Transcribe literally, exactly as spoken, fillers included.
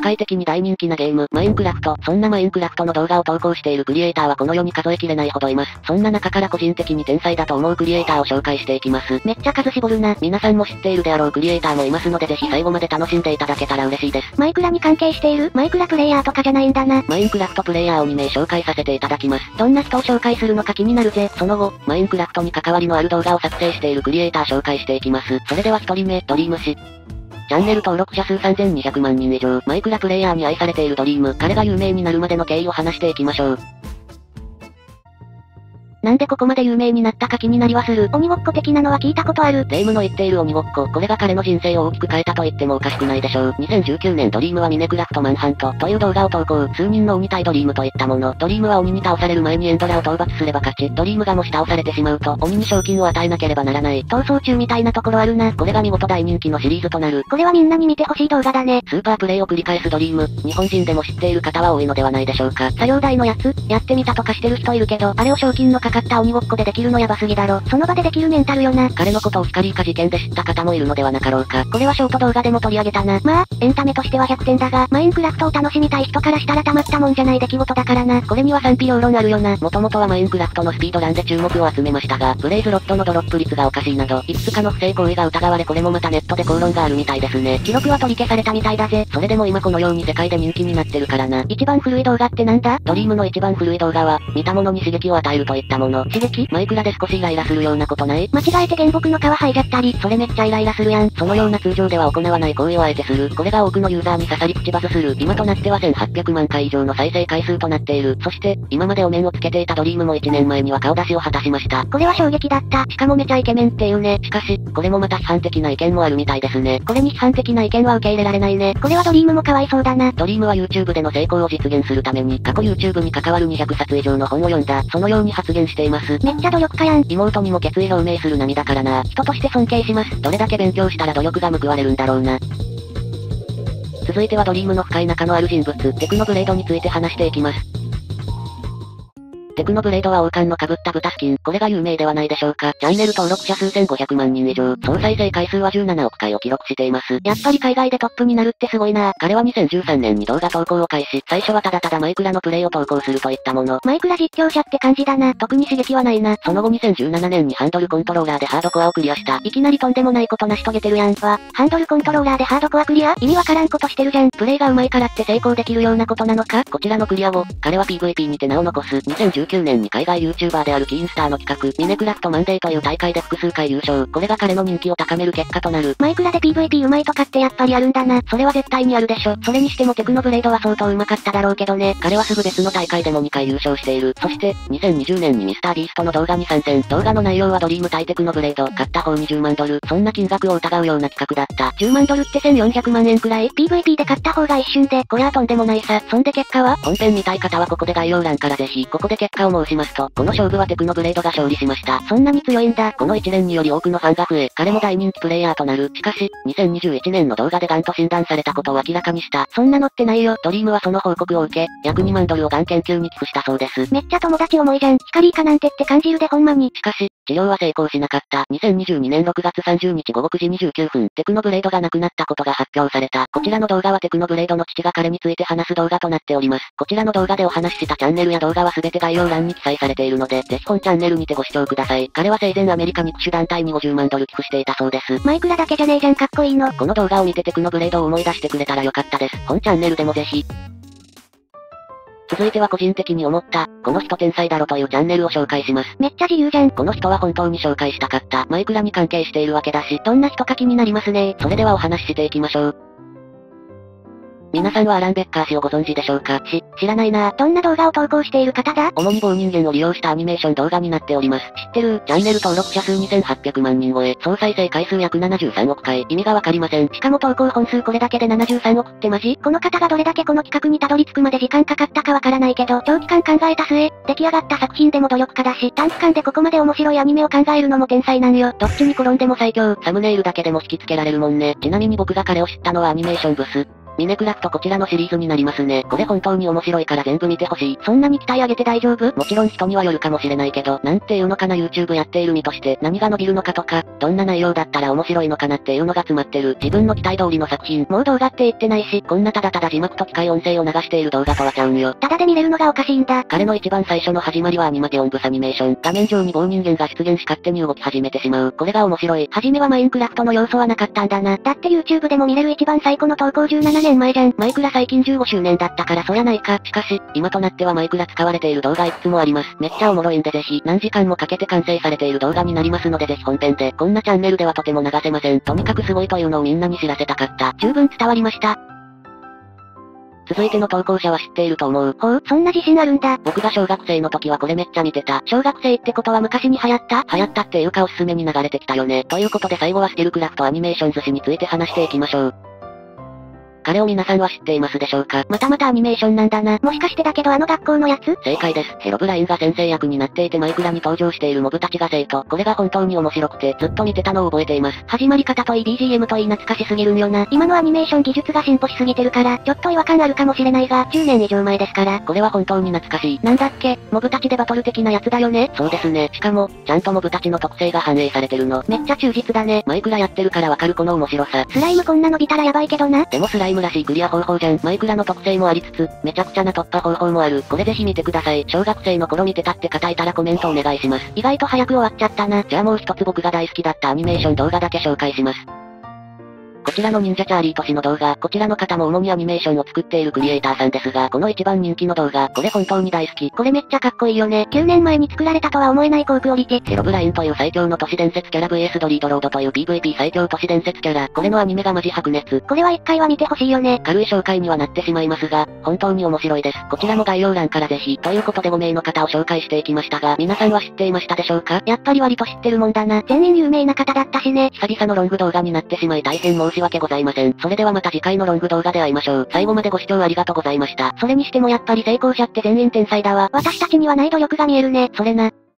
界的に大人気なゲーム、マインクラフト。そんなマインクラフトの動画を投稿しているクリエイターはこの世に数えきれないほどいます。そんな中から個人的に天才だと思うクリエイターを紹介していきます。 めっちゃ数絞るな。 皆さんも知っているであろうクリエイターもいますのでぜひ最後まで楽しんでいただけたら嬉しいです。 マイクラに関係しているマイクラプレイヤーとかじゃないんだな。 マインクラフトプレイヤーをにめい紹介させていただきます。 どんな人を紹介するのか気になるぜ。 その後、マインクラフトに関わりのある動画を作成しているクリエイター紹介していきます。それではひとりめ、ドリーム氏。チャンネル登録者数さんぜんにひゃくまんにん以上、マイクラプレイヤーに愛されているドリーム。彼が有名になるまでの経緯を話していきましょう。 なんでここまで有名になったか気になりはする。鬼ごっこ的なのは聞いたことある。 霊夢の言っている鬼ごっこ、これが彼の人生を大きく変えたと言ってもおかしくないでしょう。にせんじゅうきゅうねんドリームはミネクラフトマンハントという動画を投稿。数人の鬼対ドリームといったもの。ドリームは鬼に倒される前にエンドラを討伐すれば勝ち。ドリームがもし倒されてしまうと、鬼に賞金を与えなければならない。 逃走中みたいなところあるな。 これが見事大人気のシリーズとなる。 これはみんなに見てほしい動画だね。 スーパープレイを繰り返すドリーム。日本人でも知っている方は多いのではないでしょうか。 作業台のやつ、やってみたとかしてる人いるけど、あれを賞金のかかった鬼ごっこでできるのやばすぎだろ。その場でできるメンタルよな。 彼のことを光イカ事件で知った方もいるのではなかろうか。 これはショート動画でも取り上げたな。まあ、エンタメとしてはひゃくてんだが、マインクラフトを楽しみたい人からしたらたまったもんじゃない出来事だからな。 これには賛否両論あるよな。もともとはマインクラフトのスピードランで注目を集めましたが、プレイスロットのドロップ率がおかしいなど、いくつかの不正行為が疑われこれもまたネットで口論があるみたいですね。 記録は取り消されたみたいだぜ。 それでも今このように世界で人気になってるからな。 一番古い動画ってなんだ？ ドリームの一番古い動画は、見たものに刺激を与えるといったもの。 刺激？ マイクラで少しイライラするようなことない？ 間違えて原木の皮剥いじゃったり、それめっちゃイライラするやん。 そのような通常では行わない行為をあえてする。これが多くのユーザーに刺さり口バズする。今となってはせんはっぴゃくまんかい以上の再生回数となっている。そして、今までお面をつけていたドリームもいちねんまえには顔出しを果たしました。 これは衝撃だった。しかもめちゃイケメンっていうね。 しかし、これもまた批判的な意見もあるみたいですね。 これに批判的な意見は受け入れられないね。これはドリームもかわいそうだな。 ドリームは YouTube での成功を実現するために、過去 YouTube に関わるにひゃくさつ以上の本を読んだ。そのように発言しています。 めっちゃ努力家やん。 妹にも決意表明する涙からな。 人として尊敬します。 どれだけ勉強したら努力が報われるんだろうな。続いてはドリームの深い仲のある人物、テクノブレードについて話していきます。テクノブレードは王冠の被った豚スキン。これが有名ではないでしょうか。チャンネル登録者数せんごひゃくまんにん以上。総再生回数はじゅうななおくかいを記録しています。 やっぱり海外でトップになるってすごいな。 彼はにせんじゅうさんねんに動画投稿を開始。最初はただただマイクラのプレイを投稿するといったもの。 マイクラ実況者って感じだな。特に刺激はないな。 その後にせんじゅうななねんにハンドルコントローラーでハードコアをクリアした。 いきなりとんでもないこと成し遂げてるやん。わ、ハンドルコントローラーでハードコアクリア？意味わからんことしてるじゃん。プレイが上手いからって成功できるようなことなのか？ こちらのクリアを、彼は ピーブイピー にて名を残す。にせんじゅうきゅうねんに海外YouTuber であるキーンスターの企画、ミネクラフトマンデーという大会で複数回優勝。これが彼の人気を高める結果となる。 マイクラで ピーブイピー 上手いとかってやっぱりあるんだな。それは絶対にあるでしょ。それにしてもテクノブレードは相当上手かっただろうけどね。 彼はすぐ別の大会でもにかい優勝している。そして、にせんにじゅうねんにミスタービーストの動画に参戦。動画の内容はドリーム対テクノブレード。買った方にじゅうまんドル。そんな金額を疑うような企画だった。 じゅうまんドルってせんよんひゃくまんえんくらい？ ピーブイピー で買った方が一瞬で、こりゃとんでもないさ。そんで結果は？ 本編見たい方はここで概要欄からぜひ、ここで結果を申しますと、この勝負はテクノブレードが勝利しました。 そんなに強いんだ。 この一連により多くのファンが増え、彼も大人気プレイヤーとなる。しかし、にせんにじゅういちねんの動画でガンと診断されたことを明らかにした。 そんなのってないよ。 ドリームはその報告を受け、約にまんドルをがん研究に寄付したそうです。 めっちゃ友達思いじゃん。光イカなんてって感じるでほんまに。 しかし、治療は成功しなかった。にせんにじゅうにねんろくがつさんじゅうにちごごくじにじゅうきゅうふん、テクノブレードが亡くなったことが発表された。こちらの動画はテクノブレードの父が彼について話す動画となっております。こちらの動画でお話ししたチャンネルや動画はすべて概要欄に記載されているので、ぜひ本チャンネルにてご視聴ください。彼は生前アメリカ肉種団体にごじゅうまんドル寄付していたそうです。 マイクラだけじゃねえじゃんかっこいいの。 この動画を見てテクノブレードを思い出してくれたらよかったです。本チャンネルでもぜひ。続いては個人的に思った、この人天才だろというチャンネルを紹介します。 めっちゃ自由じゃん。 この人は本当に紹介したかった。マイクラに関係しているわけだし、 どんな人か気になりますね。 それではお話ししていきましょう。皆さんはアラン・ベッカー氏をご存知でしょうか？ し、知らないな。どんな動画を投稿している方だ？ 主に棒人間を利用したアニメーション動画になっております。 知ってる。 チャンネル登録者数にせんはっぴゃくまんにん超え、総再生回数約ななじゅうさんおくかい。意味がわかりません。 しかも投稿本数これだけでななじゅうさんおくってマジ？この方がどれだけこの企画にたどり着くまで時間かかったかわからないけど、長期間考えた末、出来上がった作品でも努力家だし、短期間でここまで面白いアニメを考えるのも天才なんよ。 どっちに転んでも最強。サムネイルだけでも引きつけられるもんね。ちなみに僕が彼を知ったのはアニメーションブス。 ミネクラフトこちらのシリーズになりますね。これ本当に面白いから全部見てほしい。 そんなに期待上げて大丈夫？ もちろん人にはよるかもしれないけど、なんていうのかな YouTube やっている身として何が伸びるのかとか、どんな内容だったら面白いのかなっていうのが詰まってる。自分の期待通りの作品。 もう動画って言ってないし、 こんなただただ字幕と機械音声を流している動画とはちゃうんよ。 ただで見れるのがおかしいんだ。 彼の一番最初の始まりはアニマテオンブスアニメーション。画面上に棒人間が出現し勝手に動き始めてしまう。これが面白い。 はじめはマインクラフトの要素はなかったんだな。だって YouTube でも見れる一番最古の投稿じゅうななねんまえじゃん。 マイクラ最近じゅうごしゅうねんだったからそやないか。しかし、今となってはマイクラ使われている動画いくつもあります。めっちゃおもろいんでぜひ、何時間もかけて完成されている動画になりますのでぜひ本編で、こんなチャンネルではとても流せません。とにかくすごいというのをみんなに知らせたかった。 十分伝わりました。 続いての投稿者は知っていると思う。 ほう、そんな自信あるんだ。 僕が小学生の時はこれめっちゃ見てた。 小学生ってことは昔に流行った？ 流行ったっていうかおすすめに流れてきたよね。ということで最後はスキルクラフトアニメーションズ氏について話していきましょう。彼を皆さんは知っていますでしょうか？ またまたアニメーションなんだな。もしかしてだけどあの学校のやつ？ 正解です。ヘロブラインが先生役になっていてマイクラに登場しているモブたちが生徒。これが本当に面白くてずっと見てたのを覚えています。 始まり方といい ビージーエム といい懐かしすぎるんよな。今のアニメーション技術が進歩しすぎてるから、ちょっと違和感あるかもしれないが、じゅうねん以上前ですから。 これは本当に懐かしい。 なんだっけ、モブたちでバトル的なやつだよね？ そうですね。しかも、ちゃんとモブたちの特性が反映されてるの。 めっちゃ忠実だね。 マイクラやってるからわかるこの面白さ。 スライムこんな伸びたらやばいけどな。 でもスライムらしいクリア方法じゃん。マイクラの特性もありつつ、めちゃくちゃな突破方法もある。これぜひ見てください。小学生の頃見てたって方いたらコメントお願いします。 意外と早く終わっちゃったな。 じゃあもう一つ僕が大好きだったアニメーション動画だけ紹介します。こちらの忍者チャーリーとしの動画、こちらの方も主にアニメーションを作っているクリエイターさんですが、この一番人気の動画、これ本当に大好き。 これめっちゃかっこいいよね。きゅうねんまえに作られたとは思えない高クオリティ。 ヘロブラインという最強の都市伝説キャラ ブイエス ドリートロードという ピーブイピー 最強都市伝説キャラ、これのアニメがマジ白熱。 これは一回は見てほしいよね。 軽い紹介にはなってしまいますが、本当に面白いです。こちらも概要欄からぜひ、ということでご名の方を紹介していきましたが、皆さんは知っていましたでしょうか？ やっぱり割と知ってるもんだな。全員有名な方だったしね。 久々のロング動画になってしまい大変申し訳ございません。それではまた次回のロング動画で会いましょう。最後までご視聴ありがとうございました。 それにしてもやっぱり成功者って全員天才だわ。私たちにはない努力が見えるね。 それな。